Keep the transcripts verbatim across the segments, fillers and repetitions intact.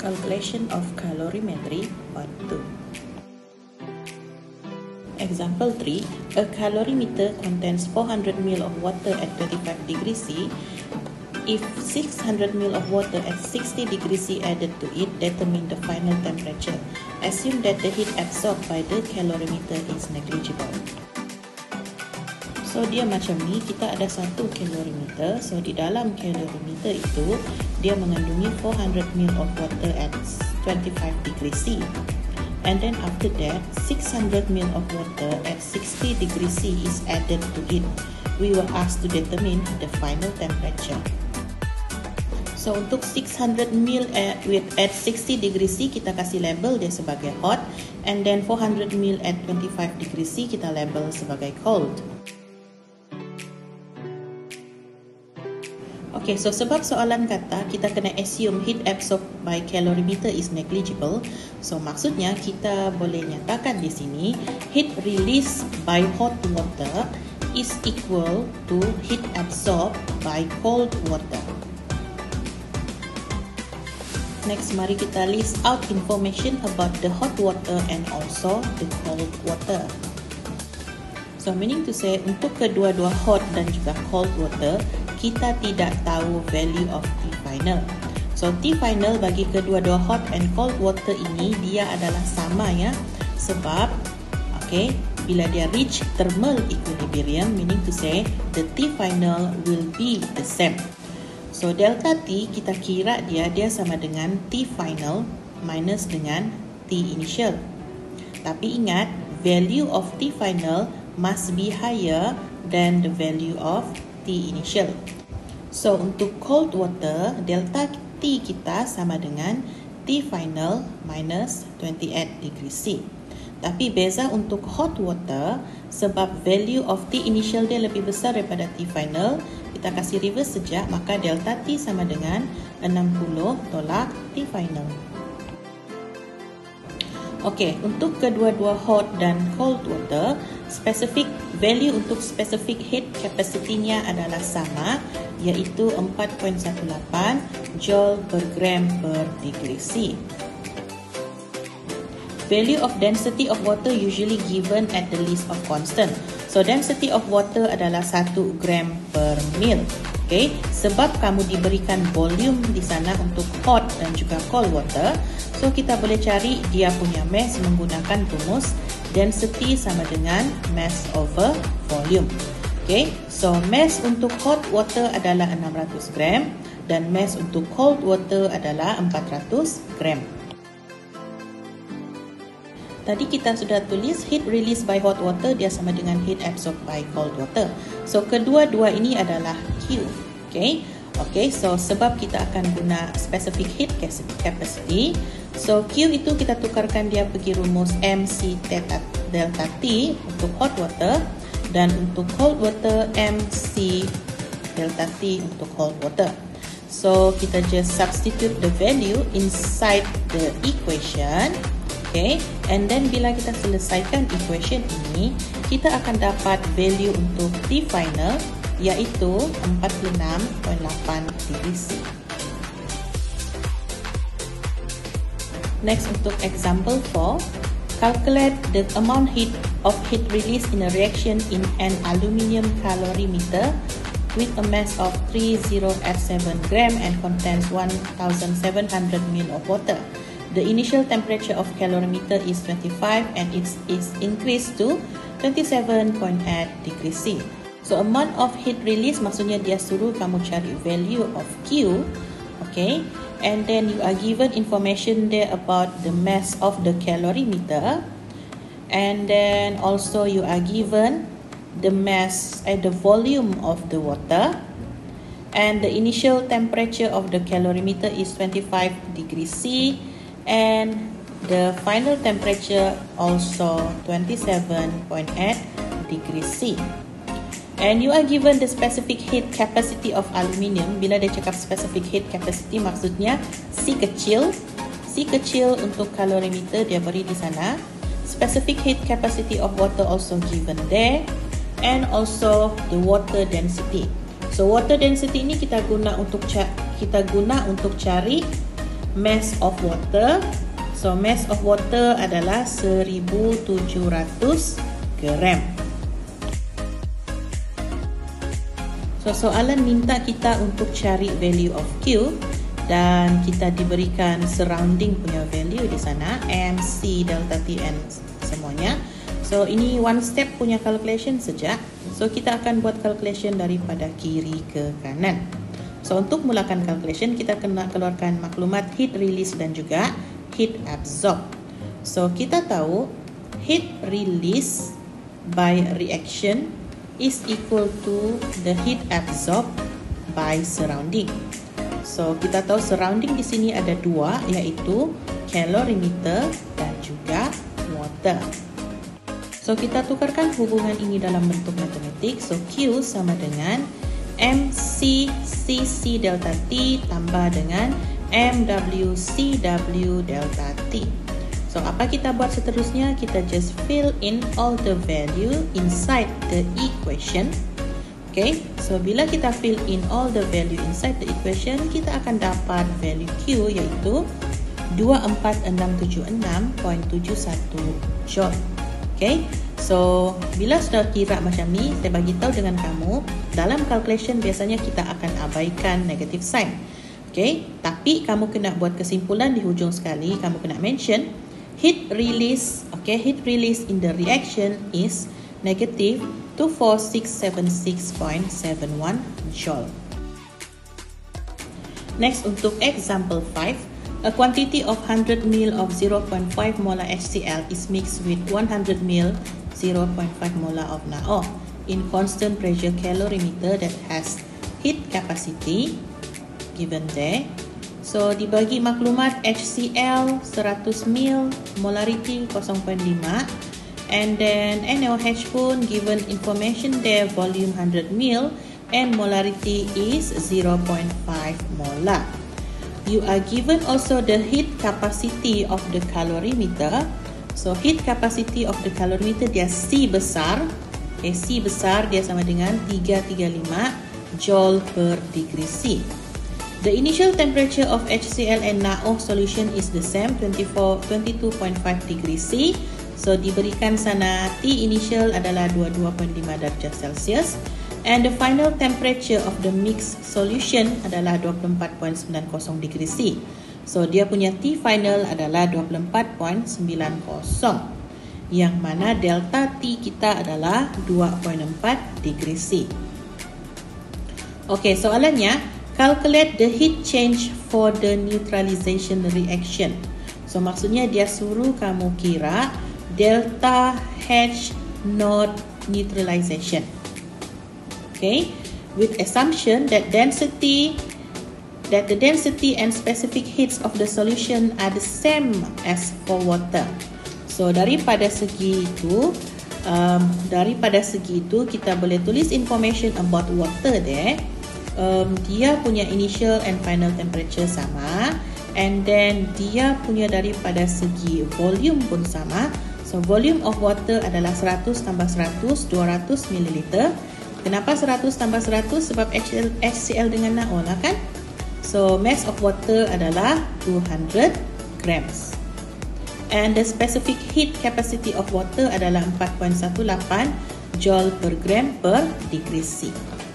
Calculation of calorimetry part two. Example three. A calorimeter contains four hundred milliliters of water at twenty-five degrees C. If six hundred milliliters of water at sixty degrees C added to it, determine the final temperature. Assume that the heat absorbed by the calorimeter is negligible. So dia macam ni, kita ada satu calorimeter. So di dalam calorimeter itu dia mengandungi four hundred milliliters of water at twenty-five degrees C. And then after that, six hundred milliliters of water at sixty degrees C is added to it. We were asked to determine the final temperature. So untuk six hundred milliliters at, at sixty degrees C kita kasih label dia sebagai hot, and then four hundred milliliters at twenty-five degrees C kita label sebagai cold. Okay, so sebab soalan kata kita kena assume heat absorbed by calorimeter is negligible. So maksudnya kita boleh nyatakan di sini heat released by hot water is equal to heat absorbed by cold water. Next, mari kita list out information about the hot water and also the cold water. So meaning to say, untuk kedua-dua hot dan juga cold water, kita tidak tahu value of T final. So T final bagi kedua-dua hot and cold water ini dia adalah sama ya. Sebab okay, bila dia reach thermal equilibrium, meaning to say the T final will be the same. So delta T kita kira dia dia sama dengan T final minus dengan T initial. Tapi ingat, value of T final must be higher than the value of T initial. So untuk cold water, delta T kita sama dengan T final minus twenty-eight degrees C. Tapi beza untuk hot water, sebab value of T initial dia lebih besar daripada T final, kita kasih reverse saja, maka delta T sama dengan enam puluh tolak T final. Okey, untuk kedua-dua hot dan cold water, specific value untuk specific heat capacity-nya adalah sama, iaitu empat perpuluhan satu lapan joule per gram per degree C. Value of density of water usually given at the list of constant. So density of water adalah satu gram per mil. Okay, sebab kamu diberikan volume di sana untuk hot dan juga cold water, so kita boleh cari dia punya mass menggunakan rumus density sama dengan mass over volume. Okay, so mass untuk hot water adalah enam ratus gram dan mass untuk cold water adalah empat ratus gram. Tadi kita sudah tulis heat released by hot water dia sama dengan heat absorbed by cold water. So kedua-dua ini adalah Q. Okay, okay. So sebab kita akan guna specific heat capacity, so Q itu kita tukarkan dia pergi rumus M C theta delta T untuk hot water, dan untuk cold water M C delta T untuk cold water. So kita just substitute the value inside the equation. Okay, and then bila kita selesaikan equation ini, kita akan dapat value untuk T final, iaitu empat puluh enam perpuluhan lapan degrees C. Next, untuk example four, calculate the amount heat of heat release in a reaction in an aluminium calorimeter with a mass of three thousand seven gram and contains one thousand seven hundred milliliters of water. The initial temperature of calorimeter is twenty-five and it is increased to twenty-seven point eight degrees C. So amount of heat release maksudnya dia suruh kamu cari value of Q, okay? And then you are given information there about the mass of the calorimeter, and then also you are given the mass and the volume of the water, and the initial temperature of the calorimeter is twenty-five degrees C. And the final temperature also twenty-seven point eight degrees C. And you are given the specific heat capacity of aluminium. Bila dia cakap specific heat capacity, maksudnya C kecil. C kecil untuk calorimeter dia beri di sana. Specific heat capacity of water also given there. And also the water density. So water density ini kita guna untuk kita guna untuk cari mass of water. So mass of water adalah seribu tujuh ratus gram. So soalan minta kita untuk cari value of Q dan kita diberikan surrounding punya value di sana, M, C, delta T, N semuanya. So ini one step punya calculation saja. So kita akan buat calculation daripada kiri ke kanan. So untuk mulakan calculation kita kena keluarkan maklumat heat release dan juga heat absorb. So kita tahu heat release by reaction is equal to the heat absorbed by surrounding. So kita tahu surrounding di sini ada dua, iaitu calorimeter dan juga water. So kita tukarkan hubungan ini dalam bentuk matematik. So Q sama dengan M C C C delta T tambah dengan M W C W delta T. So apa kita buat seterusnya? Kita just fill in all the value inside the equation. Okay, so bila kita fill in all the value inside the equation, kita akan dapat value Q iaitu dua empat enam tujuh enam titik tujuh satu joule. Okay, so bila sudah kira macam ni, saya bagi tahu dengan kamu, dalam calculation biasanya kita akan abaikan negative sign. Okay, tapi kamu kena buat kesimpulan di hujung sekali, kamu kena mention heat release, okay, heat release in the reaction is negative two four six seven six point seven one joule. Next untuk example five, a quantity of one hundred milliliters of zero point five molar H C l is mixed with one hundred milliliters zero point five molar of N A O in constant pressure calorimeter that has heat capacity given there. So dibagi maklumat H C l seratus mililiter, molarity kosong koma lima, and then N A O H pun given information there, volume one hundred milliliter and molarity is zero point five molar. You are given also the heat capacity of the calorimeter. So heat capacity of the calorimeter dia C besar. Okay, C besar dia sama dengan tiga ratus tiga puluh lima joule per degree C. The initial temperature of H C l and N A O solution is the same, twenty-four, twenty-two point five degree C. So diberikan sana T initial adalah dua puluh dua koma lima darjah Celsius and the final temperature of the mixed solution adalah dua puluh empat koma sembilan nol degree C. So dia punya T final adalah dua puluh empat koma sembilan nol, yang mana delta T kita adalah dua koma empat degree C. Okey, soalannya calculate the heat change for the neutralization reaction. So maksudnya dia suruh kamu kira delta H naught neutralization. Okay, with assumption that density that the density and specific heats of the solution are the same as for water. So daripada segi itu, um, daripada segi itu kita boleh tulis information about water there. Um, dia punya initial and final temperature sama, and then dia punya daripada segi volume pun sama. So volume of water adalah seratus tambah seratus, dua ratus mililiter. Kenapa seratus tambah seratus? Sebab H C l dengan N A O lah kan. So mass of water adalah two hundred grams. And the specific heat capacity of water adalah empat koma satu lapan joule per gram per degree C.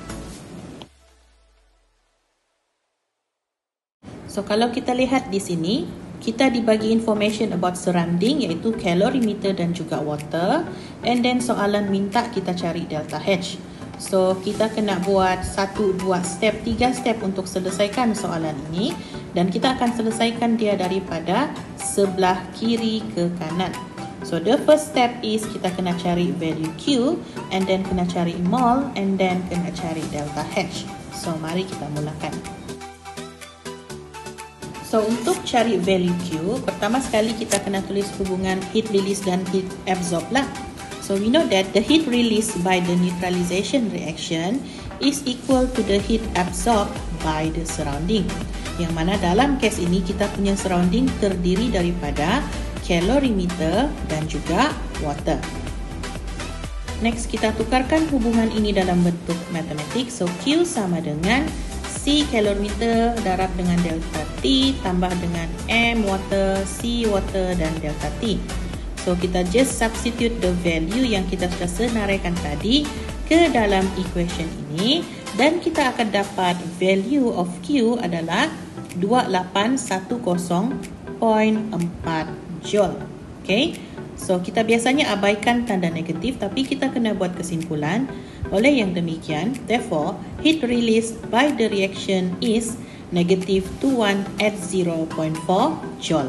So kalau kita lihat di sini, kita dibagi information about surrounding iaitu calorimeter dan juga water, and then soalan minta kita cari delta H. So kita kena buat satu, dua step, tiga step untuk selesaikan soalan ini, dan kita akan selesaikan dia daripada sebelah kiri ke kanan. So the first step is kita kena cari value Q, and then kena cari mol, and then kena cari delta H. So mari kita mulakan. So untuk cari value Q, pertama sekali kita kena tulis hubungan heat release dan heat absorb lah. So we know that the heat released by the neutralization reaction is equal to the heat absorbed by the surrounding. Yang mana dalam case ini kita punya surrounding terdiri daripada calorimeter dan juga water. Next kita tukarkan hubungan ini dalam bentuk matematik. So Q sama dengan C calorimeter darab dengan delta T tambah dengan M water, C water dan delta T. So kita just substitute the value yang kita sudah senaraikan tadi ke dalam equation ini dan kita akan dapat value of Q adalah dua lapan satu kosong perpuluhan empat joule. Okay, so kita biasanya abaikan tanda negatif tapi kita kena buat kesimpulan. Oleh yang demikian, therefore, heat released by the reaction is negative two one at zero point four joule.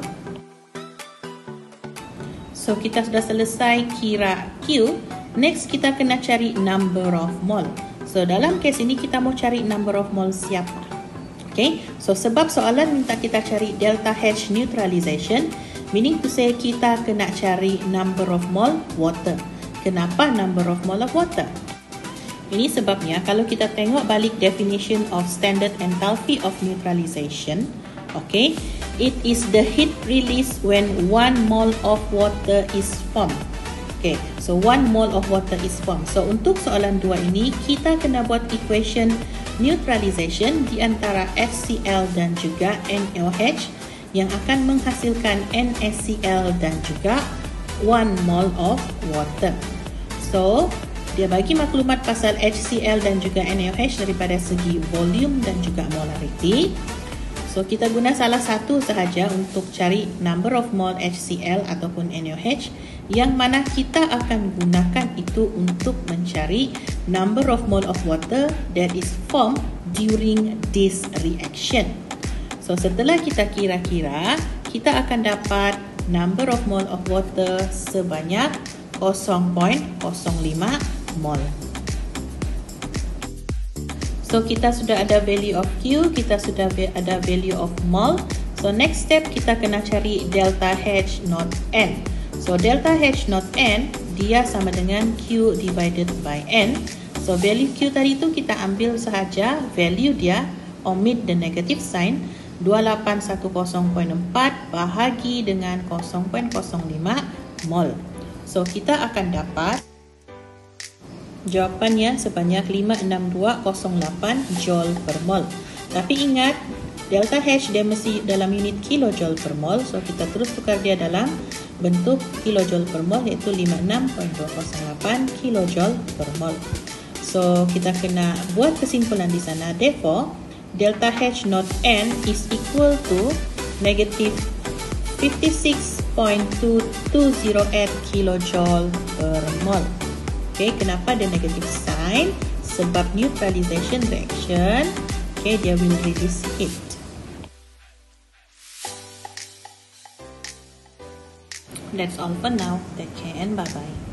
So kita sudah selesai kira Q. Next kita kena cari number of mole. So dalam kes ini kita mau cari number of mole siapa? Okay, so sebab soalan minta kita cari delta H neutralization, meaning to say kita kena cari number of mole water. Kenapa number of mole of water? Ini sebabnya kalau kita tengok balik definition of standard enthalpy of neutralization, okay, it is the heat release when one mole of water is formed. Okay, so one mole of water is formed. So untuk soalan dua ini kita kena buat equation neutralization di antara H C l dan juga N O H yang akan menghasilkan N A C l dan juga one mole of water. So dia bagi maklumat pasal H C l dan juga N A O H daripada segi volume dan juga molarity. So kita guna salah satu sahaja untuk cari number of mole H C l ataupun N A O H, yang mana kita akan gunakan itu untuk mencari number of mole of water that is formed during this reaction. So setelah kita kira-kira, kita akan dapat number of mole of water sebanyak zero point zero lima mole. So kita sudah ada value of Q, kita sudah ada value of mole. So next step kita kena cari delta H not N. So delta H not N dia sama dengan Q divided by N. So value Q tadi tu kita ambil sahaja value dia, omit the negative sign, dua lapan satu kosong perpuluhan empat bahagi dengan zero point zero lima mole. So kita akan dapat jawapannya sebanyak lima enam dua kosong lapan joule per mole. Tapi ingat, delta H dia mesti dalam unit kilojoule per mole. So kita terus tukar dia dalam bentuk kilojoule per mole, iaitu lima puluh enam koma dua kosong lapan kilojoule per mole. So kita kena buat kesimpulan di sana. Therefore, delta H not N is equal to negative fifty-six point two two zero eight kilojoule per mole. Okay, kenapa ada negative sign? Sebab neutralization reaction, okay, dia will release heat. That's all for now. Take care and bye-bye.